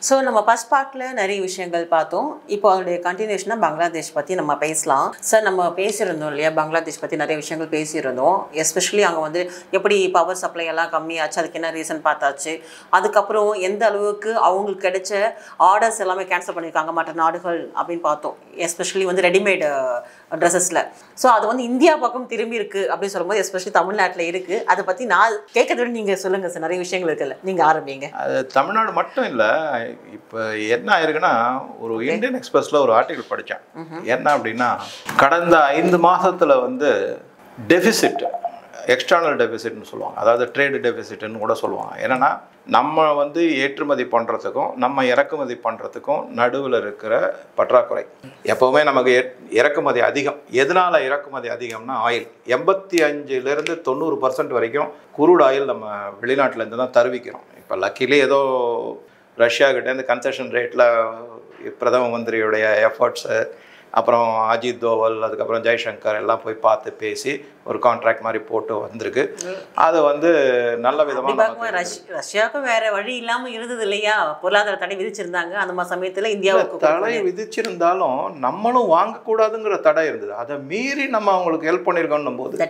So நம்ம first பார்ட்டில் நிறைய விஷயங்கள் பார்த்தோம். இப்போ அதோடைய கண்டினியூஷனாக பங்களாதேஷ் பற்றி நம்ம பேசலாம். சார் நம்ம பேசியிருந்தோம் இல்லையா, பங்களாதேஷ் பற்றி நிறைய விஷயங்கள் பேசியிருந்தோம். எஸ்பெஷலி அங்கே வந்து எப்படி பவர் சப்ளை எல்லாம் கம்மியாச்சு, அதுக்கு என்ன ரீசன் பார்த்தாச்சு. அதுக்கப்புறம் எந்த அளவுக்கு அவங்களுக்கு கிடைச்ச ஆர்டர்ஸ் எல்லாமே கேன்சல் பண்ணியிருக்காங்க மற்ற நாடுகள் அப்படின்னு பார்த்தோம். எஸ்பெஷலி வந்து ரெடிமேடு ட்ரெஸ்ஸஸில். ஸோ அது வந்து இந்தியா பக்கம் திரும்பி இருக்குது அப்படின்னு சொல்லும்போது எஸ்பெஷலி தமிழ்நாட்டில் இருக்குது. அதை பற்றி நான் கேட்கறத விட நீங்கள் சொல்லுங்கள் சார், நிறைய விஷயங்கள் இருக்குல்ல, நீங்கள் ஆரம்பிங்க. அது தமிழ்நாடு மட்டும் இல்லை. இப்போ என்ன ஆயிருக்குன்னா, ஒரு இந்தியன் எக்ஸ்பிரஸில் ஒரு ஆர்டிகல் படித்தேன். என்ன அப்படின்னா, கடந்த 5 மாதத்தில் வந்து டெபிசிட், எக்ஸ்டர்னல் டெபிசிட்னு சொல்லுவாங்க, அதாவது ட்ரேடு டெபிசிட்னு கூட சொல்லுவாங்க. என்னென்னா, நம்ம வந்து ஏற்றுமதி பண்ணுறதுக்கும் நம்ம இறக்குமதி பண்ணுறதுக்கும் நடுவில் இருக்கிற பற்றாக்குறை. எப்போவுமே நமக்கு இறக்குமதி அதிகம். எதனால் இறக்குமதி அதிகம்னா ஆயில். 85% 90% வரைக்கும் குரூட் ஆயில் நம்ம வெளிநாட்டிலேருந்து தான் தருவிக்கிறோம். இப்போ லக்கிலி ஏதோ ரஷ்யாக்கிட்டேருந்து கன்செஷன் ரேட்டில் பிரதம மந்திரியுடைய எஃபர்ட்ஸு, அப்புறம் அஜித் தோவல், அதுக்கப்புறம் ஜெய்சங்கர் எல்லாம் போய் பார்த்து பேசி ஒரு கான்ட்ராக்ட் மாதிரி போட்டு வந்திருக்கு. அது வந்து நல்ல விதமாக ரஷ்யாவுக்கும் வேற வழி இல்லாமல் இருந்தது இல்லையா, பொருளாதார தடை விதிச்சிருந்தாங்க. அந்த மாதிரி சமயத்தில் இந்தியாவுக்கு தடை விதிச்சிருந்தாலும் நம்மளும் வாங்கக்கூடாதுங்கிற தடை இருந்தது. அதை மீறி நம்ம அவங்களுக்கு ஹெல்ப் பண்ணியிருக்கோம் போது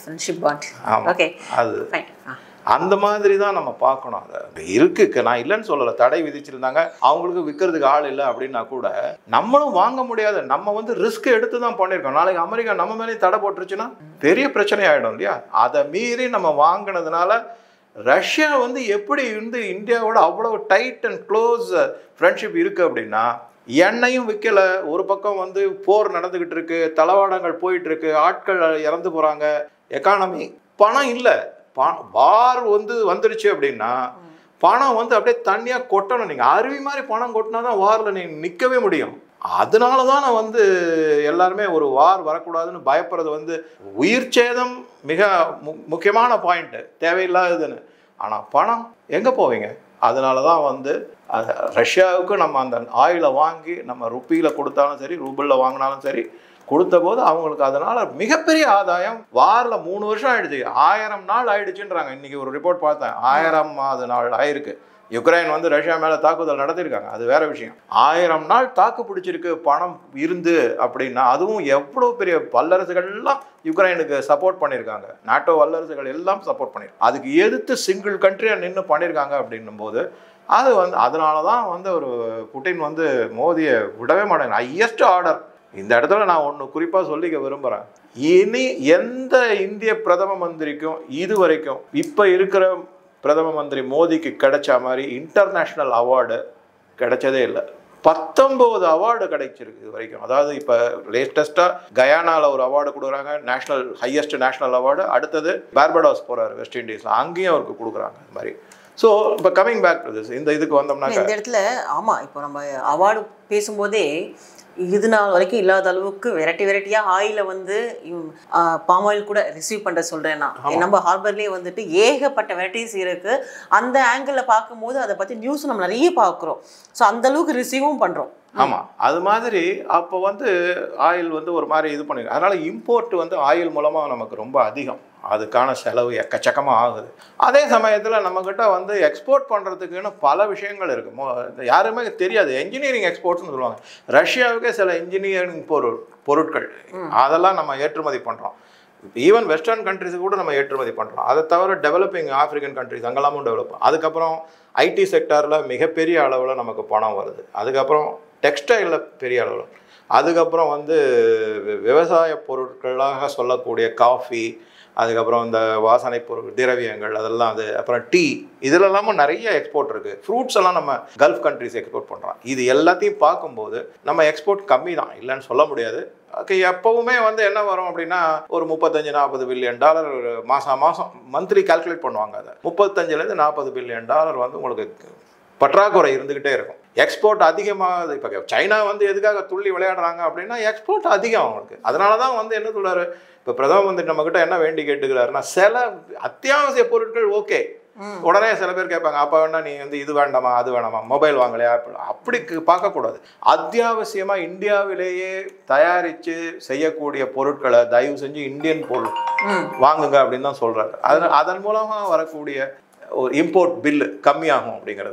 அது அந்த மாதிரி தான் நம்ம பார்க்கணும். அதை இருக்கு, நான் இல்லைன்னு சொல்லலை. தடை விதிச்சிருந்தாங்க, அவங்களுக்கு விற்கிறதுக்கு ஆள் இல்லை அப்படின்னா கூட நம்மளும் வாங்க முடியாது. நம்ம வந்து ரிஸ்க் எடுத்து தான் பண்ணியிருக்கோம். நாளைக்கு அமெரிக்கா நம்ம மேலேயும் தடை போட்டுருச்சுன்னா பெரிய பிரச்சனை ஆகிடும் இல்லையா. அதை மீறி நம்ம வாங்கினதுனால ரஷ்யா வந்து எப்படி வந்து இந்தியாவோட அவ்வளோ டைட் அண்ட் க்ளோஸ் ஃப்ரெண்ட்ஷிப் இருக்குது அப்படின்னா, எண்ணெயும் விற்கலை, ஒரு பக்கம் வந்து போர் நடந்துக்கிட்டு இருக்கு, தளவாடங்கள் போயிட்டு இருக்கு, ஆட்கள் இறந்து போகிறாங்க, எக்கானமி, பணம் இல்லை. வார் வந்து வந்துடுச்சு அப்படின்னா பணம் வந்து அப்படியே தனியாக கொட்டணும். நீங்கள் அருவி மாதிரி பணம் கொட்டினா தான் வாரில் நீங்கள் நிற்கவே முடியும். அதனால தான் நான் வந்து எல்லாருமே ஒரு வார் வரக்கூடாதுன்னு பயப்படுறது. வந்து உயிர் சேதம் மிக முக்கியமான பாயிண்ட்டு, தேவையில்லாததுன்னு. ஆனால் பணம் எங்கே போவீங்க? அதனால தான் வந்து ரஷ்யாவுக்கு நம்ம அந்த ஆயிலை வாங்கி நம்ம ருப்பியில் கொடுத்தாலும் சரி, ரூபிளில் வாங்கினாலும் சரி, கொடுத்த போது அவங்களுக்கு அதனால மிகப்பெரிய ஆதாயம். வாரில் 3 வருஷம் ஆயிடுச்சு, 1000 நாள் ஆயிடுச்சுன்றாங்க. இன்னைக்கு ஒரு ரிப்போர்ட் பார்த்தேன், 1000வது நாள் ஆயிருக்கு. யுக்ரைன் வந்து ரஷ்யா மேலே தாக்குதல் நடத்திருக்காங்க, அது வேற விஷயம். 1000 நாள் தாக்கு பிடிச்சிருக்கு பணம் இருந்து அப்படின்னா, அதுவும் எவ்வளோ பெரிய வல்லரசுகள்லாம் யுக்ரைனுக்கு சப்போர்ட் பண்ணியிருக்காங்க. நாட்டோ வல்லரசுகள் எல்லாம் சப்போர்ட் பண்ணியிருக்காங்க. அதுக்கு எதிர்த்து சிங்கிள் கண்ட்ரியாக நின்று பண்ணியிருக்காங்க அப்படின்னும் போது அது வந்து அதனால தான் வந்து ஒரு புட்டின் வந்து மோதியை விடவே மாட்டாங்க. Highest order. இந்த இடத்துல நான் ஒன்று குறிப்பாக சொல்லிக்க விரும்புகிறேன். இனி எந்த இந்திய பிரதம மந்திரிக்கும் இது வரைக்கும் இப்போ இருக்கிற பிரதம மந்திரி மோடிக்கு கிடைச்ச மாதிரி இன்டர்நேஷ்னல் அவார்டு கிடைச்சதே இல்லை. 19 அவார்டு கிடைச்சிருக்கு இது வரைக்கும். அதாவது இப்போ லேட்டஸ்ட்டாக கயானாவில் ஒரு அவார்டு கொடுக்குறாங்க, நேஷனல் ஹையஸ்ட் நேஷனல் அவார்டு. அடுத்தது பார்படோஸ் போகிறார், வெஸ்ட் இண்டீஸில், அங்கேயும் அவருக்கு கொடுக்குறாங்க இது மாதிரி. ஸோ இப்போ கமிங் பேக் டு திஸ், இந்த இதுக்கு வந்தோம்னா இந்த இடத்துல ஆமாம், இப்போ நம்ம அவார்டு பேசும்போதே இது நாள் வரைக்கும் இல்லாத அளவுக்கு வெரைட்டியாக ஆயில வந்து பாம் ஆயில் கூட ரிசீவ் பண்ணுற சொல்கிறேன் நான். நம்ம ஹார்பர்லேயே வந்துட்டு ஏகப்பட்ட வெரைட்டிஸ் இருக்குது. அந்த ஆங்கிளில் பார்க்கும்போது அதை பற்றி நியூஸ் நம்ம நிறைய பார்க்குறோம். ஸோ அந்த அளவுக்கு ரிசீவும் பண்ணுறோம். ஆமாம், அது மாதிரி அப்போ வந்து ஆயில் வந்து ஒரு மாதிரி இது பண்ணிருக்கு. அதனால் இம்போர்ட் வந்து ஆயில் மூலமாக நமக்கு ரொம்ப அதிகம். அதுக்கான செலவு எக்கச்சக்கமாக ஆகுது. அதே சமயத்தில் நம்மக்கிட்ட வந்து எக்ஸ்போர்ட் பண்ணுறதுக்குன்னு பல விஷயங்கள் இருக்குது. யாருமே தெரியாது. என்ஜினியரிங் எக்ஸ்போர்ட்ஸ்னு சொல்லுவாங்க. ரஷ்யாவுக்கே சில இன்ஜினியரிங் பொருட்கள் அதெல்லாம் நம்ம ஏற்றுமதி பண்ணுறோம். ஈவன் வெஸ்டர்ன் கண்ட்ரிஸுக்கு கூட நம்ம ஏற்றுமதி பண்ணுறோம். அதை தவிர டெவலப்பிங் ஆஃப்ரிக்கன் கண்ட்ரிஸ் அங்கெல்லாமும் டெவலப். அதுக்கப்புறம் ஐடி செக்டாரில் மிகப்பெரிய அளவில் நமக்கு பணம் வருது. அதுக்கப்புறம் டெக்ஸ்டைலில் பெரிய அளவில், அதுக்கப்புறம் வந்து விவசாய பொருட்களாக சொல்லக்கூடிய காஃபி, அதுக்கப்புறம் இந்த வாசனை பொருள் திரவியங்கள் அதெல்லாம், அது அப்புறம் டீ, இதிலெல்லாமும் நிறைய எக்ஸ்போர்ட் இருக்குது. ஃப்ரூட்ஸ் எல்லாம் நம்ம கல்ஃப் கண்ட்ரிஸ் எக்ஸ்போர்ட் பண்ணுறோம். இது எல்லாத்தையும் பார்க்கும்போது நம்ம எக்ஸ்போர்ட் கம்மி தான், இல்லைன்னு சொல்ல முடியாது. எப்போவுமே வந்து என்ன வரும் அப்படின்னா, ஒரு $35-40 பில்லியன் மாதம் மந்த்லி கால்குலேட் பண்ணுவாங்க. அதை $35-40 பில்லியன் வந்து உங்களுக்கு பற்றாக்குறை இருந்துக்கிட்டே இருக்கும். எக்ஸ்போர்ட் அதிகமாக இப்போ சைனா வந்து எதுக்காக துள்ளி விளையாடுறாங்க அப்படின்னா, எக்ஸ்போர்ட் அதிகம் அவங்களுக்கு. அதனால தான் வந்து என்ன சொல்கிறாரு, இப்போ பிரதம மந்திரி நம்மக்கிட்ட என்ன வேண்டி கேட்டுக்கிறாருன்னா, சில அத்தியாவசிய பொருட்கள் ஓகே, உடனே சில பேர் கேட்பாங்க, அப்போ வேணா நீ வந்து இது வேண்டாமா அது வேணாமா, மொபைல் வாங்கலையா, அப்படி பார்க்கக்கூடாது. அத்தியாவசியமாக இந்தியாவிலேயே தயாரித்து செய்யக்கூடிய பொருட்களை தயவு செஞ்சு இந்தியன் பொருள் வாங்குங்க அப்படின்னு தான் சொல்கிறாரு. அதன் மூலமாக வரக்கூடிய ஒரு இம்போர்ட் பில்லு கம்மியாகும் அப்படிங்கிறது தான்.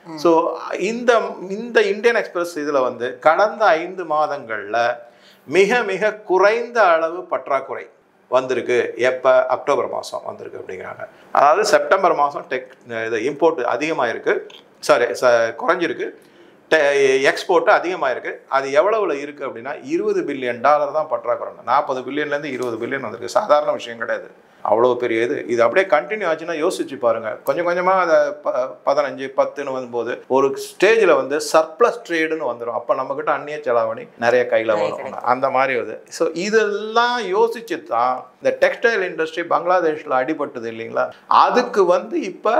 ஸோ இந்த இந்த இந்தியன் எக்ஸ்பிரஸ் இதில் வந்து கடந்த 5 மாதங்களில் மிக மிக குறைந்த அளவு பற்றாக்குறை வந்திருக்கு. எப்போ? அக்டோபர் மாதம் வந்திருக்கு அப்படிங்கிறாங்க. அதாவது செப்டம்பர் மாதம் இது இம்போர்ட் அதிகமாக இருக்குது, குறைஞ்சிருக்கு, எக்ஸ்போர்ட்டு அதிகமாக இருக்குது. அது எவ்வளவுல இருக்குது அப்படின்னா $20 பில்லியன் தான் பற்றாக்குறை. 40 பில்லியன்லேருந்து 20 பில்லியன் வந்திருக்கு. சாதாரண விஷயம் கிடையாது. அவ்வளோ பெரிய இது அப்படியே கண்டினியூ ஆச்சுன்னா யோசிச்சு பாருங்கள். கொஞ்சம் கொஞ்சமாக அதை 15, 10ன்னு வரும்போது ஒரு ஸ்டேஜில் வந்து சர்ப்ளஸ் ட்ரேடுன்னு வந்துடும். அப்போ நம்மக்கிட்ட அந்நிய செலாவணி நிறைய கையில் வரும். அந்த மாதிரி வருது. ஸோ இதெல்லாம் யோசிச்சு தான் இந்த டெக்ஸ்டைல் இண்டஸ்ட்ரி பங்களாதேஷில் அடிபட்டது இல்லைங்களா? அதுக்கு வந்து இப்போ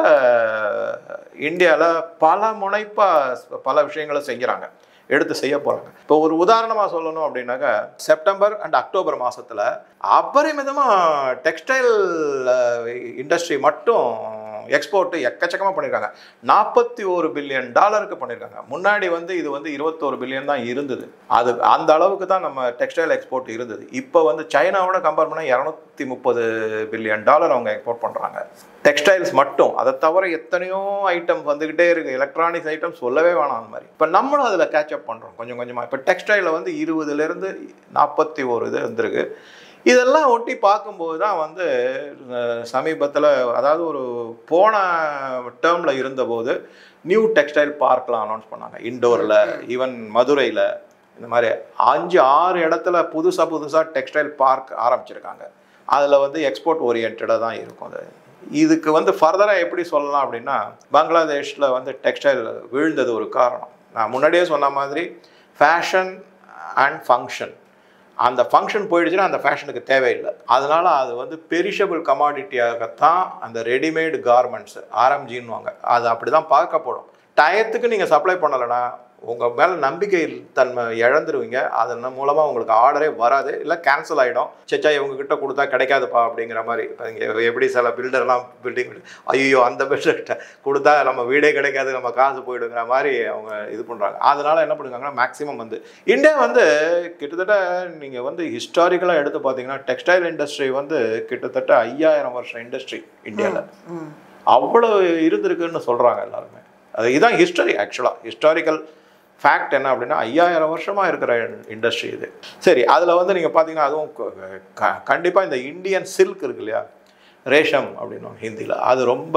இந்தியாவில் பல முனைப்பாக பல விஷயங்களை செய்கிறாங்க, எடுத்து செய்ய போகிறாங்க. இப்போ ஒரு உதாரணமாக சொல்லணும் அப்படின்னாக்கா, செப்டம்பர் அண்ட் அக்டோபர் மாதத்தில் அபரிமிதமாக டெக்ஸ்டைல் இண்டஸ்ட்ரி மட்டும் எக்ஸ்போர்ட்டு எக்கச்சக்கமாக பண்ணியிருக்காங்க. $41 பில்லியன் பண்ணியிருக்காங்க. முன்னாடி வந்து இது வந்து 21 பில்லியன் தான் இருந்தது. அது அந்த அளவுக்கு தான் நம்ம டெக்ஸ்டைல் எக்ஸ்போர்ட் இருந்தது. இப்போ வந்து சைனாவோட கம்பேர் பண்ணால் $230 பில்லியன் அவங்க எக்ஸ்போர்ட் பண்ணுறாங்க டெக்ஸ்டைல்ஸ் மட்டும். அதை தவிர எத்தனையோ ஐட்டம் வந்துக்கிட்டே இருக்குது. எலக்ட்ரானிக்ஸ் ஐட்டம் சொல்லவே வேணாம். அந்த மாதிரி இப்போ நம்மளும் அதில் கேட்சப் பண்ணுறோம் கொஞ்சம் கொஞ்சமாக. இப்போ டெக்ஸ்டைலில் வந்து 20லேருந்து 41 இது வந்துருக்கு. இதெல்லாம் ஒட்டி பார்க்கும்போது தான் வந்து சமீபத்தில், அதாவது ஒரு போன டேர்மில் இருந்தபோது நியூ டெக்ஸ்டைல் பார்க்லாம் அனௌன்ஸ் பண்ணாங்க. இண்டோரில், ஈவன் மதுரையில், இந்த மாதிரி 5-6 இடத்துல புதுசாக டெக்ஸ்டைல் பார்க் ஆரம்பிச்சிருக்காங்க. அதில் வந்து எக்ஸ்போர்ட் ஓரியன்டாக தான் இருக்கும். அது இதுக்கு வந்து ஃபர்தராக எப்படி சொல்லலாம் அப்படின்னா, பங்களாதேஷில் வந்து டெக்ஸ்டைல் விழுந்தது ஒரு காரணம். நான் முன்னாடியே சொன்ன மாதிரி ஃபேஷன் அண்ட் ஃபங்க்ஷன். அந்த ஃபங்க்ஷன் போயிடுச்சுன்னா அந்த ஃபேஷனுக்கு தேவையில்லை. அதனால் அது வந்து பெரிஷபிள் கமாடிட்டியாகத்தான் அந்த ரெடிமேடு கார்மெண்ட்ஸு ஆர்எம்ஜின்னுவாங்க, அது அப்படி தான் பார்க்கப்படும். டயத்துக்கு நீங்கள் சப்ளை பண்ணலைன்னா உங்கள் மேலே நம்பிக்கை தன்மை இழந்துருவீங்க. அதன் மூலமாக உங்களுக்கு ஆர்டரே வராது, இல்லை கேன்சல் ஆகிடும். சச்சா இவங்ககிட்ட கொடுத்தா கிடைக்காதுப்பா அப்படிங்கிற மாதிரி. இப்போ இங்கே எப்படி சில பில்டர்லாம் பில்டிங் ஐயோ அந்த பில்டர்கிட்ட கொடுத்தா நம்ம வீடே கிடைக்காது, நம்ம காசு போயிடுங்கிற மாதிரி அவங்க இது பண்ணுறாங்க. அதனால் என்ன பண்ணுறாங்கன்னா, மேக்ஸிமம் வந்து இந்தியா வந்து கிட்டத்தட்ட நீங்கள் வந்து ஹிஸ்டாரிக்கலாக எடுத்து பார்த்தீங்கன்னா, டெக்ஸ்டைல் இண்டஸ்ட்ரி வந்து கிட்டத்தட்ட 5000 வருஷம் இண்டஸ்ட்ரி இந்தியாவில் அவ்வளோ இருந்திருக்குன்னு சொல்கிறாங்க எல்லாருமே. அது இதுதான் ஹிஸ்டரி. ஆக்சுவலாக ஹிஸ்டாரிக்கல் ஃபேக்ட் என்ன அப்படின்னா, 5000 வருஷமாக இருக்கிற இண்டஸ்ட்ரி இது. சரி, அதில் வந்து நீங்கள் பார்த்தீங்கன்னா, அதுவும் கண்டிப்பாக இந்த இந்தியன் சில்க் இருக்கு இல்லையா, ரேஷம் அப்படின்னு ஹிந்தியில், அது ரொம்ப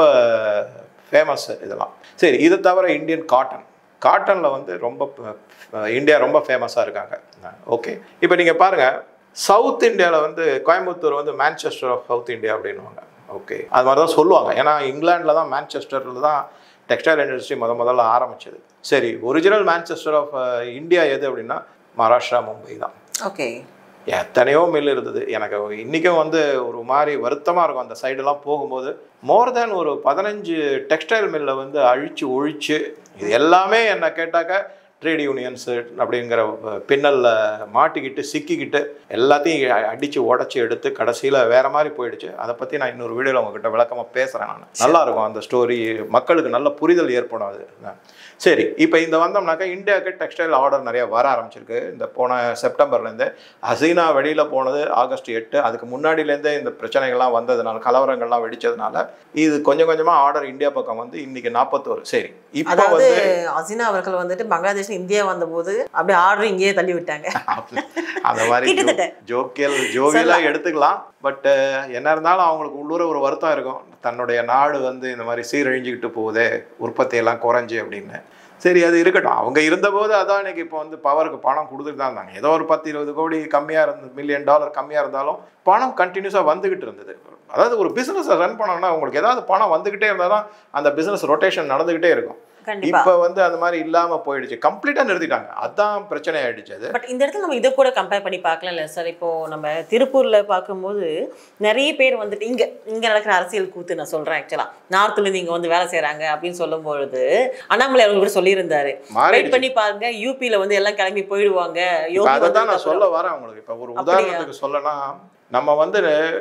ஃபேமஸ் இதெல்லாம். சரி, இதை தவிர இந்தியன் காட்டனில் வந்து ரொம்ப இந்தியா ரொம்ப ஃபேமஸாக இருக்காங்க. ஓகே, இப்போ நீங்கள் பாருங்கள், சவுத் இந்தியாவில் வந்து கோயம்புத்தூர் வந்து மான்செஸ்டர் ஆஃப் சவுத் இந்தியா அப்படின்வாங்க. ஓகே, அது மாதிரி தான் சொல்லுவாங்க. ஏன்னா இங்கிலாண்டில் தான், மான்செஸ்டரில் தான் டெக்ஸ்டைல் இண்டஸ்ட்ரி முதல்ல ஆரம்பிச்சது. சரி, ஒரிஜினல் மான்செஸ்டர் ஆஃப் இந்தியா எது அப்படின்னா மகாராஷ்டிரா, மும்பை தான். ஓகே, எத்தனையோ மில் இருந்தது. எனக்கு இன்றைக்கும் வந்து ஒரு மாதிரி வருத்தமாக இருக்கும் அந்த சைடெல்லாம் போகும்போது. மோர் தேன் ஒரு 15 டெக்ஸ்டைல் மில்லை வந்து ஒழிச்சு இது எல்லாமே என்ன கேட்டாக்க ட்ரேட் யூனியன்ஸு அப்படிங்கிற பின்னலில் மாட்டிக்கிட்டு சிக்கிக்கிட்டு எல்லாத்தையும் அடித்து உடச்சி எடுத்து கடைசியில் வேறு மாதிரி போயிடுச்சு. அதை பற்றி நான் இன்னொரு வீடியோவில் உங்ககிட்ட விளக்கமாக பேசுகிறேன். நான் நல்லாயிருக்கும் அந்த ஸ்டோரி, மக்களுக்கு நல்ல புரிதல் ஏற்படும் அது. சரி, இப்போ இந்த வந்தோம்னாக்கா இந்தியாவுக்கு டெக்ஸ்டைல் ஆர்டர் நிறைய வர ஆரம்பிச்சிருக்கு. இந்த போன செப்டம்பர்லேருந்து. ஹசீனா வெளியில் போனது ஆகஸ்ட் 8. அதுக்கு முன்னாடியிலேருந்தே இந்த பிரச்சனைகள்லாம் வந்ததுனால, கலவரங்கள்லாம் வெடித்ததுனால இது கொஞ்சம் கொஞ்சமாக ஆர்டர் இந்தியா பக்கம் வந்து இன்றைக்கி 41. சரி, இப்போ வந்து ஹசீனா அவர்கள் வந்துட்டு பங்களாதேஷ் இந்தியா வந்தபோது அப்படியே ஆர்டர் இங்கேயே தள்ளி விட்டாங்க. அந்த மாதிரி ஜோவியெல்லாம் எடுத்துக்கலாம். பட் என்ன இருந்தாலும் அவங்களுக்கு உள்ளூர ஒரு வருத்தம் இருக்கும், தன்னுடைய நாடு வந்து இந்த மாதிரி சீரழிஞ்சிக்கிட்டு போகுதே, உற்பத்தியெல்லாம் குறைஞ்சி அப்படின்னு. சரி, அது இருக்கட்டும். அவங்க இருந்தபோது அதான் இன்னைக்கு இப்போ வந்து பவருக்கு பணம் கொடுத்துட்டு தான் இருந்தாங்க. ஏதோ ஒரு 10-20 கோடி கம்மியாக இருந்தது, மில்லியன் டாலர் கம்மியாக இருந்தாலும் பணம் கண்டினியூஸாக வந்துக்கிட்டு இருந்தது. அதாவது ஒரு பிஸ்னஸை ரன் பண்ணோம்னா உங்களுக்கு ஏதாவது பணம் வந்துக்கிட்டே இருந்தால் தான் அந்த பிஸ்னஸ் ரொட்டேஷன் நடந்துக்கிட்டே இருக்கும். இப்போ வந்து அந்த மாதிரி இல்லாமல் போயிடுச்சு, கம்ப்ளீட்டாக நிறுத்திட்டாங்க. அதுதான் பிரச்சனை ஆயிடுச்சு. அது பட் இந்த இடத்துல நம்ம இதை கூட கம்பேர் பண்ணி பார்க்கலாம் இல்லை சார்? இப்போ நம்ம திருப்பூரில் பார்க்கும்போது நிறைய பேர் வந்துட்டு இங்கே நடக்கிற அரசியல் கூத்து நான் சொல்கிறேன். ஆக்சுவலாக நார்த்துலேருந்து இங்கே வந்து வேலை செய்கிறாங்க அப்படின்னு சொல்லும்பொழுது அண்ணாமலை அவங்க கூட சொல்லியிருந்தாரு, வெயிட் பண்ணி பாருங்க யூபியில் வந்து எல்லாம் கிளம்பி போயிடுவாங்க. அதை தான் நான் சொல்ல வரேன் உங்களுக்கு. இப்போ ஒரு உதாரணத்துக்கு சொல்லனா, நம்ம வந்து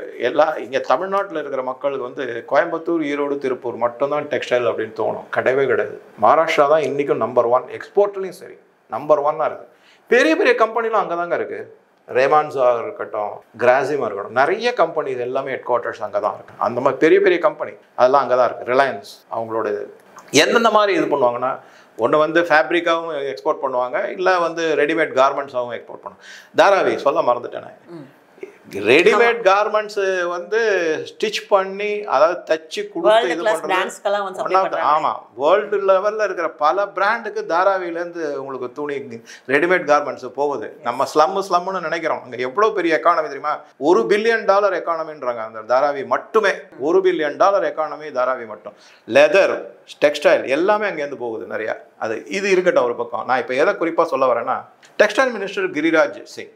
இங்கே தமிழ்நாட்டில் இருக்கிற மக்களுக்கு வந்து கோயம்புத்தூர், ஈரோடு, திருப்பூர் மட்டும்தான் டெக்ஸ்டைல் அப்படின்னு தோணும். கிடையவே கிடையாது. மகாராஷ்டிரா தான் இன்றைக்கும் நம்பர் 1 எக்ஸ்போர்ட்லேயும். சரி, நம்பர் 1 இருக்குது. பெரிய பெரிய கம்பெனிலாம் அங்கே தாங்க இருக்குது. ரேமான்ஸா இருக்கட்டும், கிராசிமா இருக்கட்டும், நிறைய கம்பெனிஸ் எல்லாமே ஹெட் குவார்ட்டர்ஸ் அங்கே தான் இருக்குது. அந்த மாதிரி பெரிய பெரிய கம்பெனி அதெல்லாம் அங்கே தான் இருக்குது. ரிலையன்ஸ் அவங்களோட எந்தெந்த மாதிரி இது பண்ணுவாங்கன்னா, ஒன்று வந்து ஃபேப்ரிக்காகவும் எக்ஸ்போர்ட் பண்ணுவாங்க, இல்லை வந்து ரெடிமேட் கார்மெண்ட்ஸாகவும் எக்ஸ்போர்ட் பண்ணுவாங்க. தாராவி சொல்ல மறந்துட்டேன். ரெடிமேட் கார்மெண்ட்ஸ் வந்து ஸ்டிச் பண்ணி அதாவது தச்சு கொடுத்து இது பண்ணுறது. ஆமாம், வேர்ல்டு லெவலில் இருக்கிற பல பிராண்டுக்கு தாராவிலேருந்து உங்களுக்கு துணி ரெடிமேட் கார்மெண்ட்ஸ் போகுது. நம்ம ஸ்லம்னு நினைக்கிறோம், அங்கே எவ்வளோ பெரிய எக்கானமி தெரியுமா? $1 பில்லியன் எக்கானமின்றாங்க அந்த தாராவி மட்டுமே. $1 பில்லியன் எக்கானமி தாராவி மட்டும். லெதர், டெக்ஸ்டைல் எல்லாமே அங்கேருந்து போகுது நிறையா. அது இது இருக்கட்டும் ஒரு பக்கம். நான் இப்போ எதை குறிப்பாக சொல்ல வரேன்னா, டெக்ஸ்டைல் மினிஸ்டர் கிரிராஜ் சிங்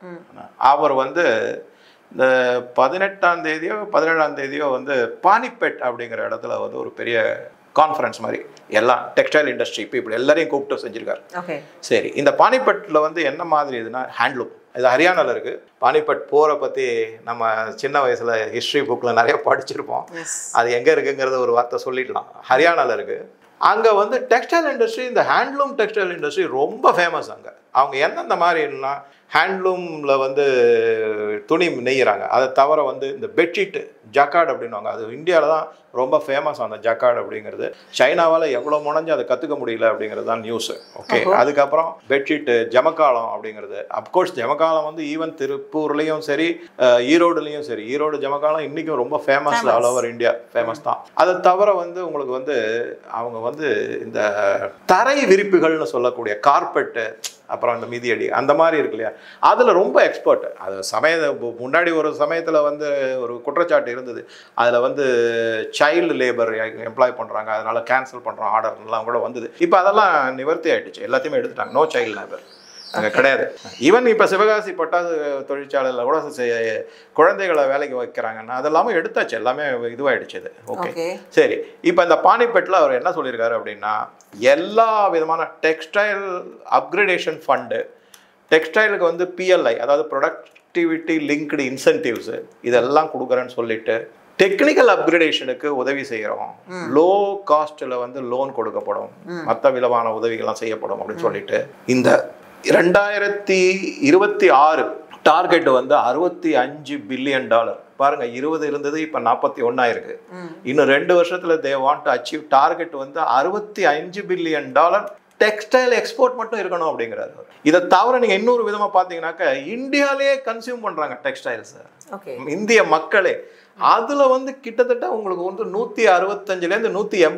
அவர் வந்து இந்த 18ஆம் தேதியோ 17ஆம் தேதியோ வந்து பானிபெட் அப்படிங்கிற இடத்துல வந்து ஒரு பெரிய கான்ஃபரன்ஸ் மாதிரி எல்லாம் டெக்ஸ்டைல் இண்டஸ்ட்ரி பீப்புள் எல்லாரையும் கூப்பிட்டு செஞ்சுருக்காரு. சரி, இந்த பானிபெட்டில் வந்து என்ன மாதிரி இதுனா ஹேண்ட்லூம். இது ஹரியானாவில் இருக்குது. பானிபட் போரை பற்றி நம்ம சின்ன வயசில் ஹிஸ்ட்ரி புக்கில் நிறைய படிச்சிருப்போம். அது எங்கே இருக்குங்கிறத ஒரு வார்த்தை சொல்லிடலாம். ஹரியானாவில் இருக்குது. அங்கே வந்து டெக்ஸ்டைல் இண்டஸ்ட்ரி, இந்த ஹேண்ட்லூம் டெக்ஸ்டைல் இண்டஸ்ட்ரி ரொம்ப ஃபேமஸ். அங்கே அவங்க எந்தெந்த மாதிரினா ஹேண்ட்லூமில் வந்து துணி நெய்கிறாங்க. அதை தவிர வந்து இந்த பெட்ஷீட்டு ஜக்கார்டு அப்படின்வாங்க. அது இந்தியாவில் தான் ரொம்ப ஃபேமஸ். அந்த ஜக்கார்டு அப்படிங்கிறது சைனாவால் எவ்வளோ முனைஞ்சு அதை கற்றுக்க முடியல அப்படிங்கிறது தான் நியூஸு. ஓகே, அதுக்கப்புறம் பெட்ஷீட்டு ஜமக்காலம் அப்படிங்கிறது. அப்கோர்ஸ் ஜமக்காலம் வந்து ஈவன் திருப்பூர்லேயும் சரி, ஈரோடுலேயும் சரி, ஈரோடு ஜமக்காலம் இன்றைக்கும் ரொம்ப famous, all over India famous தான். அதை தவிர வந்து உங்களுக்கு வந்து அவங்க வந்து இந்த தரை விரிப்புகள்னு சொல்லக்கூடிய கார்பெட்டு, அப்புறம் இந்த மிதியடி அந்த மாதிரி இருக்கு இல்லையா, அதில் ரொம்ப எக்ஸ்பர்ட். அது முன்னாடி ஒரு சமயத்தில் வந்து ஒரு குற்றச்சாட்டு இருந்தது. அதில் வந்து சைல்டு லேபர் எம்ப்ளாய் பண்ணுறாங்க, அதனால் கேன்சல் பண்ணுறோம் ஆர்டர்லாம் கூட வந்தது. இப்போ அதெல்லாம் நிவர்த்தி ஆகிடுச்சு, எல்லாத்தையுமே எடுத்துட்டாங்க. நோ சைல்டு லேபர் அங்கே கிடையாது. ஈவன் இப்போ சிவகாசி பட்டாசு தொழிற்சாலையில் கூட குழந்தைகளை வேலைக்கு வைக்கிறாங்கன்னா அதெல்லாமே எடுத்தாச்சு, எல்லாமே இதுவாகிடுச்சு. ஓகே, சரி. இப்போ இந்த பானிபெட்டில் அவர் என்ன சொல்லியிருக்காரு அப்படின்னா, எல்லா விதமான டெக்ஸ்டைல் அப்கிரேடேஷன் ஃபண்டு, டெக்ஸ்டைலுக்கு வந்து PLI அதாவது ப்ரொடக்டிவிட்டி லிங்க்டு இன்சென்டிவ்ஸு இதெல்லாம் கொடுக்குறேன்னு சொல்லிட்டு டெக்னிக்கல் அப்கிரேடேஷனுக்கு உதவி செய்கிறோம், லோ காஸ்ட்டில் வந்து லோன் கொடுக்கப்படும், மற்ற விதமான உதவிகள்லாம் செய்யப்படும் அப்படின்னு சொல்லிட்டு இந்த 2026 டார்கெட் வந்து $65 பில்லியன். பாருங்க, 20 இருந்தது, இப்போ 41 ஆயிருக்கு. இன்னும் 2 வருஷத்துல they want to achieve target வந்து $65 பில்லியன் டெக்ஸ்டைல் எக்ஸ்போர்ட் மட்டும் இருக்கணும் அப்படிங்கிறாரு. இதை தவிர நீங்க இன்னொரு விதமா பாத்தீங்கன்னாக்க இந்தியாலே கன்சியூம் பண்றாங்க டெக்ஸ்டைல்ஸ், இந்திய மக்களே. அதுல வந்து கிட்டத்தட்ட உங்களுக்கு வந்து $165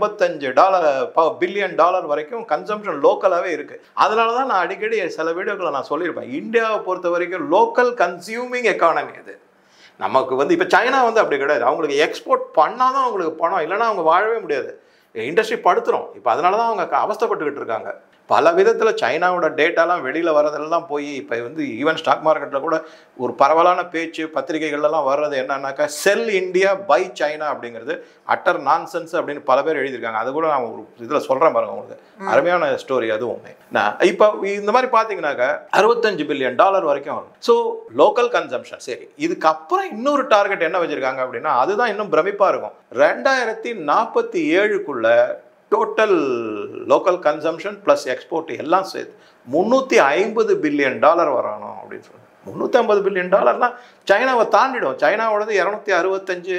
$185 பில்லியன் வரைக்கும் கன்சம்ஷன் லோக்கலாவே இருக்கு. அதனாலதான் நான் அடிக்கடி சில வீடியோக்களை நான் சொல்லியிருப்பேன், இந்தியாவை பொறுத்த வரைக்கும் லோக்கல் கன்சியூமிங் எக்கானமி அது. நமக்கு வந்து இப்போ சைனா வந்து அப்படி கிடையாது, அவங்களுக்கு எக்ஸ்போர்ட் பண்ணாதான் அவங்களுக்கு பணம், இல்லைன்னா அவங்க வாழவே முடியாது. இண்டஸ்ட்ரி படுத்துரும். இப்போ அதனால தான் அவங்க அவஸ்தைப்பட்டுக்கிட்டு இருக்காங்க. பல விதத்தில் சைனாவோட டேட்டாலாம் வெளியில் வரதெல்லாம் போய் இப்போ வந்து ஈவன் ஸ்டாக் மார்க்கெட்டில் கூட ஒரு பரவலான பேச்சு பத்திரிகைகள்லாம் வர்றது என்னன்னாக்கா, செல் இந்தியா பை சைனா அப்படிங்கிறது அட்டர் நான்சென்ஸ் அப்படின்னு பல பேர் எழுதியிருக்காங்க. அது கூட நான் ஒரு இதில் சொல்கிறேன் பாருங்க, உங்களுக்கு அருமையான ஸ்டோரி அதுவுமே. நான் இப்போ இந்த மாதிரி பார்த்தீங்கன்னாக்கா $65 பில்லியன் வரைக்கும் வரும். So local consumption. சரி, இதுக்கப்புறம் இன்னொரு டார்கெட் என்ன வச்சுருக்காங்க அப்படின்னா, அதுதான் இன்னும் பிரமிப்பாக இருக்கும். 2047க்குள்ள total local consumption plus export எல்லாம் சேர்த்து $350 பில்லியன் வரணும் அப்படின்னு சொல்லுவாங்க. $350 பில்லியன் சைனாவை தாண்டிடும். சைனாவோடது 265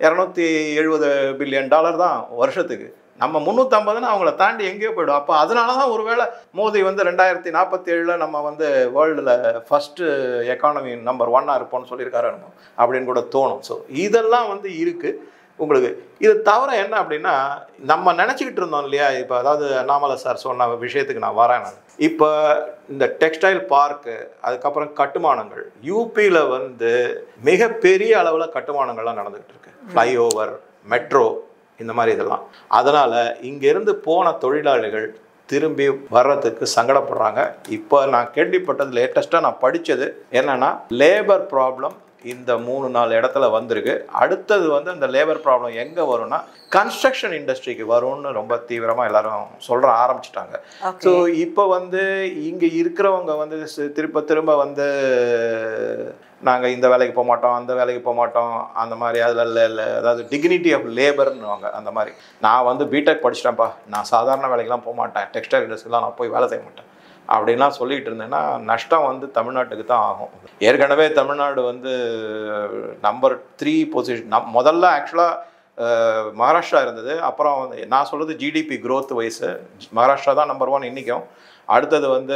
270 பில்லியன் தான் வருஷத்துக்கு. நம்ம 350ன்னா அவங்கள தாண்டி எங்கேயோ போய்டும். அப்போ அதனால தான் ஒருவேளை மோடி வந்து 2047 நம்ம வந்து வேர்ல்டில் ஃபஸ்ட்டு எக்கானமி நம்பர் 1 இருப்போம்னு சொல்லியிருக்காரு அப்படின்னு கூட தோணும். ஸோ இதெல்லாம் வந்து இருக்குது உங்களுக்கு. இது தவிர என்ன அப்படின்னா, நம்ம நினச்சிக்கிட்டு இருந்தோம் இல்லையா, இப்போ அதாவது அண்ணாமலை சார் சொன்ன விஷயத்துக்கு நான் வரேன். நான் இப்போ இந்த டெக்ஸ்டைல் பார்க்கு, அதுக்கப்புறம் கட்டுமானங்கள், யூபியில் வந்து மிகப்பெரிய அளவில் கட்டுமானங்கள்லாம் நடந்துக்கிட்டு இருக்கு. ஃப்ளைஓவர், மெட்ரோ, இந்த மாதிரி இதெல்லாம். அதனால் இங்கேருந்து போன தொழிலாளிகள் திரும்பி வர்றதுக்கு சங்கடப்படுறாங்க. இப்போ நான் கேள்விப்பட்டது லேட்டஸ்ட்டாக நான் படித்தது என்னென்னா, லேபர் ப்ராப்ளம் இந்த 3-4 இடத்துல வந்திருக்கு. அடுத்தது வந்து அந்த லேபர் ப்ராப்ளம் எங்கே வரும்னா கன்ஸ்ட்ரக்ஷன் இண்டஸ்ட்ரிக்கு வரும்னு ரொம்ப தீவிரமாக எல்லாரும் சொல்கிற ஆரம்பிச்சிட்டாங்க. ஸோ இப்போ வந்து இங்கே இருக்கிறவங்க வந்து திரும்ப வந்து நாங்கள் இந்த வேலைக்கு போக மாட்டோம், அந்த வேலைக்கு போக மாட்டோம், அந்த மாதிரி அதில் இல்லை, அதாவது டிக்னிட்டி ஆஃப் லேபர்னுவாங்க. அந்த மாதிரி நான் வந்து பிடெக் படிச்சிட்டேன்ப்பா, நான் சாதாரண வேலைக்கெலாம் போக மாட்டேன், டெக்ஸ்டைல் இண்டஸ்ட்ரிலாம் நான் போய் வேலை செய்ய மாட்டேன் அப்படின்லாம் சொல்லிகிட்டு இருந்தேன்னா நஷ்டம் வந்து தமிழ்நாட்டுக்கு தான் ஆகும். ஏற்கனவே தமிழ்நாடு வந்து நம்பர் 3 பொசிஷன். முதல்ல ஆக்சுவலாக மகாராஷ்டிரா இருந்தது. அப்புறம் நான் சொல்கிறது ஜிடிபி growth வைஸு மகாராஷ்டிரா தான் நம்பர் 1 இன்றைக்கும். அடுத்தது வந்து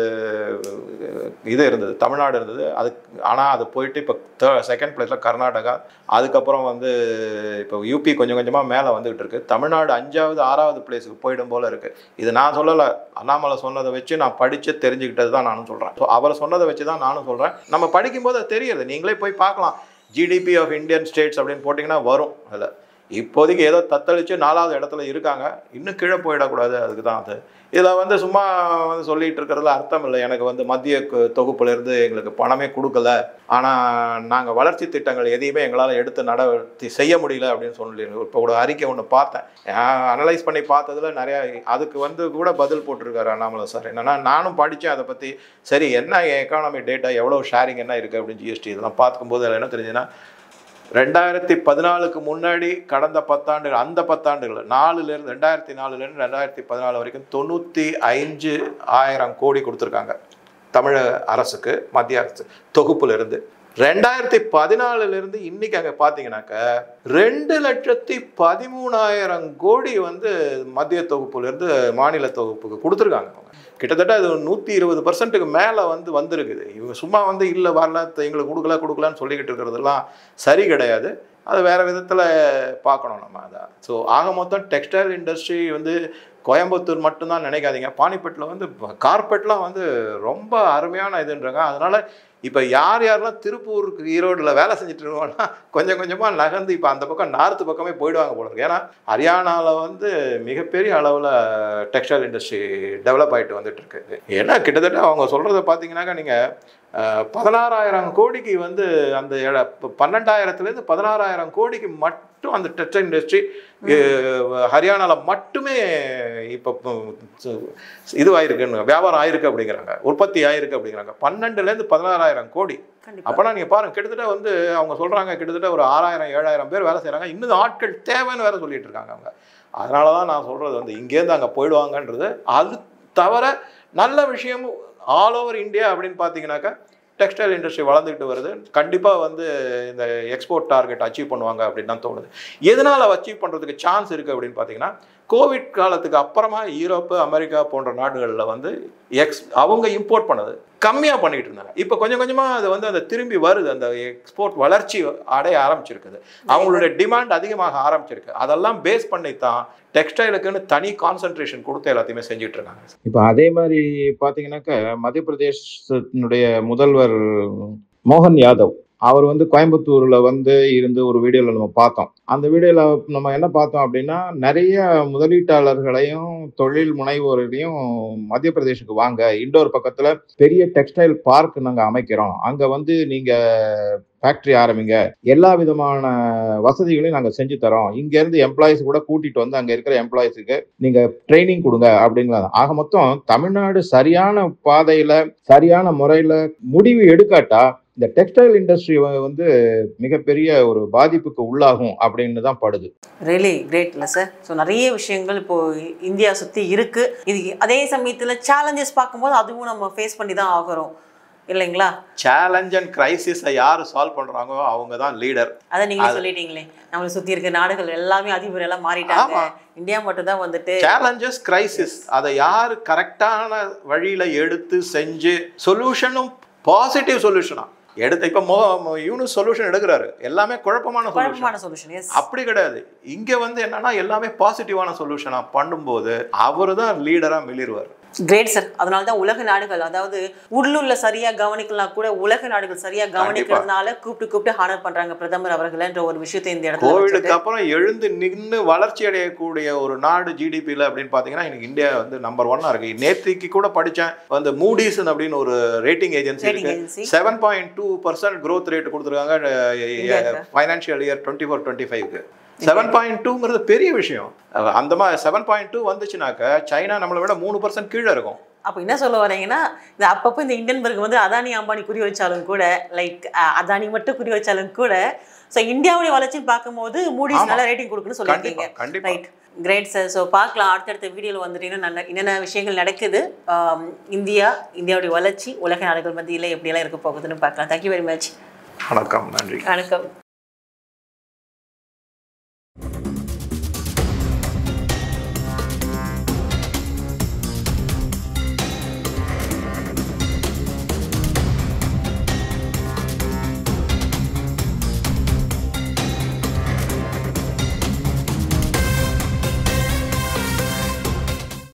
இது இருந்தது, தமிழ்நாடு இருந்தது. ஆனால் அது போயிட்டு இப்போ செகண்ட் பிளேஸில் கர்நாடகா, அதுக்கப்புறம் வந்து இப்போ யூபி கொஞ்சம் கொஞ்சமாக மேலே வந்துகிட்டு இருக்குது. தமிழ்நாடு 5வது 6வது பிளேஸுக்கு போயிடும் போல் இருக்குது. இது நான் சொல்லலை, அண்ணாமலை சொன்னதை வச்சு நான் படித்து தெரிஞ்சுக்கிட்டது தான் நானும் சொல்கிறேன். ஸோ அவர் சொன்னதை வச்சு தான் நானும் சொல்கிறேன். நம்ம படிக்கும்போது அது தெரியுது, நீங்களே போய் பார்க்கலாம். ஜிடிபி ஆஃப் இந்தியன் ஸ்டேட்ஸ் அப்படின்னு போட்டிங்கன்னா வரும். அதில் இப்போதைக்கு ஏதோ தத்தளித்து 4வது இடத்துல இருக்காங்க. இன்னும் கீழே போயிடக்கூடாது, அதுக்கு தான் அது. இதில் வந்து சும்மா வந்து சொல்லிகிட்டு இருக்கிறதுல அர்த்தம் இல்லை. எனக்கு வந்து மத்திய தொகுப்புலேருந்து எங்களுக்கு பணமே கொடுக்கல, ஆனால் நாங்கள் வளர்ச்சி திட்டங்கள் எதையுமே எங்களால் எடுத்து நடத்தி செய்ய முடியல அப்படின்னு சொல்லி இப்போ ஒரு அறிக்கை ஒன்று பார்த்தேன். அனலைஸ் பண்ணி பார்த்ததில் நிறையா அதுக்கு வந்து கூட பதில் போட்டிருக்காரு அண்ணாமலை சார். என்னென்னா நானும் படித்தேன் அதை பற்றி. சரி, என்ன எக்கானமி டேட்டா, எவ்வளோ ஷேரிங் என்ன இருக்குது அப்படின்னு ஜிஎஸ்டி இதெல்லாம் பார்க்கும்போது அதில் என்ன தெரிஞ்சுன்னா 2014க்கு முன்னாடி கடந்த 10 ஆண்டுகள், அந்த 10 ஆண்டுகள் 2004லேருந்து 2014 வரைக்கும் 95,000 கோடி கொடுத்துருக்காங்க தமிழக அரசுக்கு, மத்திய அரசு தொகுப்புலேருந்து. 2014லேருந்து இன்னைக்கு அங்கே பார்த்தீங்கன்னாக்க 2,13,000 கோடி வந்து மத்திய தொகுப்புலேருந்து மாநில தொகுப்புக்கு கொடுத்துருக்காங்க. கிட்டத்தட்ட அது 120% மேலே வந்துருக்குது. இவங்க சும்மா வந்து இல்லை வரல எங்களுக்கு கொடுக்கலான்னு சொல்லிக்கிட்டு இருக்கிறதெல்லாம் சரி கிடையாது. அது வேறு விதத்தில் பார்க்கணும் நம்ம அதை. ஸோ ஆக மொத்தம் டெக்ஸ்டைல் இண்டஸ்ட்ரி வந்து கோயம்புத்தூர் மட்டும்தான் நினைக்காதீங்க. பானிபட்டில் வந்து கார்பெட்லாம் வந்து ரொம்ப அருமையான இதுன்றாங்க. அதனால் இப்போ யாரெல்லாம் திருப்பூருக்கு ஈரோடில் வேலை செஞ்சுட்டு இருக்கோம்னா கொஞ்சம் கொஞ்சமாக நகர்ந்து இப்போ அந்த பக்கம் நார்த்து பக்கமே போயிடுவாங்க போல இருக்கு. ஏன்னா ஹரியானாவில் வந்து மிகப்பெரிய அளவில் டெக்ஸ்டைல் இண்டஸ்ட்ரி டெவலப் ஆகிட்டு வந்துட்டு இருக்கு. ஏன்னா கிட்டத்தட்ட அவங்க சொல்கிறத பார்த்தீங்கன்னாக்கா நீங்கள் 16,000 கோடிக்கு வந்து அந்த 12,000லேருந்து 16,000 கோடிக்கு மட்டும் அந்த டெக்ஸ்டைல் இண்டஸ்ட்ரி ஹரியானாவில் மட்டுமே இப்போ இதுவாயிருக்குன்னு வியாபாரம் ஆயிருக்கு அப்படிங்கிறாங்க, உற்பத்தி ஆயிருக்கு அப்படிங்கிறாங்க. 12,000லேருந்து 16,000 கோடி. அப்போனா நீங்கள் பாருங்கள், கிட்டத்தட்ட வந்து அவங்க சொல்கிறாங்க கிட்டத்தட்ட ஒரு 6,000-7,000 பேர் வேலை செய்கிறாங்க. இன்னும் ஆட்கள் தேவைன்னு வேறு சொல்லிட்டு இருக்காங்க அவங்க. அதனால தான் நான் சொல்கிறது வந்து இங்கேருந்து அங்கே போயிடுவாங்கன்றது. அது தவிர நல்ல விஷயம் ஆல் ஓவர் இந்தியா அப்படின்னு பார்த்தீங்கன்னாக்கா டெக்ஸ்டைல் இண்டஸ்ட்ரி வளர்ந்துக்கிட்டு வருது. கண்டிப்பாக வந்து இந்த எக்ஸ்போர்ட் டார்கெட் அச்சீவ் பண்ணுவாங்க அப்படின்னு தான் தோணுது. எதனால் அச்சீவ் பண்ணுறதுக்கு சான்ஸ் இருக்குது அப்படின்னு பார்த்தீங்கன்னா, கோவிட் காலத்துக்கு அப்புறமா யூரோப்பு, அமெரிக்கா போன்ற நாடுகளில் வந்து அவங்க இம்போர்ட் பண்ணது கம்மியாக பண்ணிகிட்டு இருந்தாங்க. இப்போ கொஞ்சம் கொஞ்சமாக அது வந்து அந்த திரும்பி வருது. அந்த எக்ஸ்போர்ட் வளர்ச்சி அடைய ஆரம்பிச்சிருக்குது. அவங்களுடைய டிமாண்ட் அதிகமாக ஆரம்பிச்சிருக்கு. அதெல்லாம் பேஸ் பண்ணி தான் டெக்ஸ்டைலுக்குன்னு தனி கான்சன்ட்ரேஷன் கொடுத்து எல்லாத்தையுமே செஞ்சுட்டு இருக்காங்க. இப்போ அதே மாதிரி பார்த்தீங்கன்னாக்கா மத்திய பிரதேசத்தினுடைய முதல்வர் மோகன் யாதவ் அவர் வந்து கோயம்புத்தூர்ல வந்து இருந்து ஒரு வீடியோல நம்ம பார்த்தோம். அந்த வீடியோல நம்ம என்ன பார்த்தோம் அப்படின்னா, நிறைய முதலீட்டாளர்களையும் தொழில் முனைவோர்களையும் மத்திய பிரதேசுக்கு வாங்க, இண்டோர் பக்கத்துல பெரிய டெக்ஸ்டைல் பார்க் நாங்க அமைக்கிறோம், அங்க வந்து நீங்க ஃபேக்டரி ஆரம்பிங்க, எல்லா விதமான வசதிகளையும் நாங்கள் செஞ்சு தரோம், இங்க இருந்து எம்ப்ளாயிஸ் கூட கூட்டிட்டு வந்து அங்க இருக்கிற எம்ப்ளாயிஸுக்கு நீங்க ட்ரைனிங் கொடுங்க அப்படிங்கிறாங்க. ஆக மொத்தம் தமிழ்நாடு சரியான பாதையில சரியான முறையில முடிவு எடுக்காட்டா இந்த டெக்ஸ்டைல் இண்டஸ்ட்ரி வந்து மிகப்பெரிய ஒரு பாதிப்புக்கு உள்ளாகும் அப்படின்னு தான் படுது. ரியலி கிரேட் இல்லை சார்? ஸோ நிறைய விஷயங்கள் இப்போ இந்தியா சுற்றி இருக்கு. இது அதே சமயத்தில் சேலஞ்சஸ் பார்க்கும்போது அதுவும் நம்ம ஃபேஸ் பண்ணி தான் ஆகிறோம் இல்லைங்களா? சேலஞ்ச் அண்ட் கிரைசிஸை யார் சால்வ் பண்ணுறாங்களோ அவங்க தான் லீடர். அதை நீங்களே சொல்லிட்டீங்களே, நம்மளை சுற்றி இருக்க நாடுகள் எல்லாமே அதிபர் எல்லாம் மாறிட்டாங்க, இந்தியா மட்டும் தான் வந்துட்டு சேலஞ்சஸ் கிரைசிஸ் அதை யார் கரெக்டான வழியில் எடுத்து செஞ்சு சொல்யூஷனும் பாசிட்டிவ் சொல்யூஷனா எடுத்து இப்போ யூனிஸ் சொல்யூஷன் எடுக்கிறாரு, எல்லாமே குழப்பமான சொல்யூஷன். அப்படி கிடையாது. இங்கே வந்து என்னன்னா எல்லாமே பாசிட்டிவான சொல்யூஷனா பண்ணும்போது அவர் தான் லீடராக மிளிருவார். Great sir. அதனால தான் உலக நாடுகள், அதாவது உள்ளூர்ல சரியா கவனிக்கலாம் கூட உலக நாடுகள் சரியா கவனிக்கிறதுனால கூப்பிட்டு ஹானர் பண்றாங்க பிரதமர் அவர்கள்ன்ற ஒரு விஷயத்தை இந்த இடத்துல. கோவிடுக்கு அப்புறம் எழுந்து நின்று வளர்ச்சி அடையக்கூடிய ஒரு நாடு ஜிடிபியில் அப்படின்னு பார்த்தீங்கன்னா இன்னைக்கு இந்தியா வந்து நம்பர் 1 இருக்கு. நேற்றுக்கு கூட படித்தேன், வந்து மூடிஸ் அப்படின்னு ஒரு ரேட்டிங் ஏஜென்சி 7.2% growth ரேட் கொடுத்துருக்காங்க ஃபைனான்சியல் இயர் 24-25க்கு. 7.2ங்கிறது பெரிய விஷயம். அந்த மாதிரி 7.2 வந்துச்சுனாக்க சைனா நம்மளை விட 3% கீழே இருக்கும். அப்போ என்ன சொல்ல வரீங்கன்னா, இந்த அப்பப்போ இந்த இந்தியன்பர்க் வந்து அதானி அம்பானி குறி வச்சாலும் கூட, லைக் அதானி மட்டும் குறி வச்சாலும் கூட, ஸோ இந்தியாவுடைய வளர்ச்சின்னு பார்க்கும்போது மூடிஸ் நல்ல ரேட்டிங் கொடுக்குன்னு சொல்லியிருக்கீங்க. Right, great sir. ஸோ பார்க்கலாம் அடுத்தடுத்த வீடியோவில் வந்துட்டு என்னென்ன விஷயங்கள் நடக்குது, இந்தியாவுடைய வளர்ச்சி உலக நாடுகள் மத்தியில் எப்படியெல்லாம் இருக்க போகுதுன்னு பார்க்கலாம். Thank you very much. வணக்கம், நன்றி. வணக்கம்.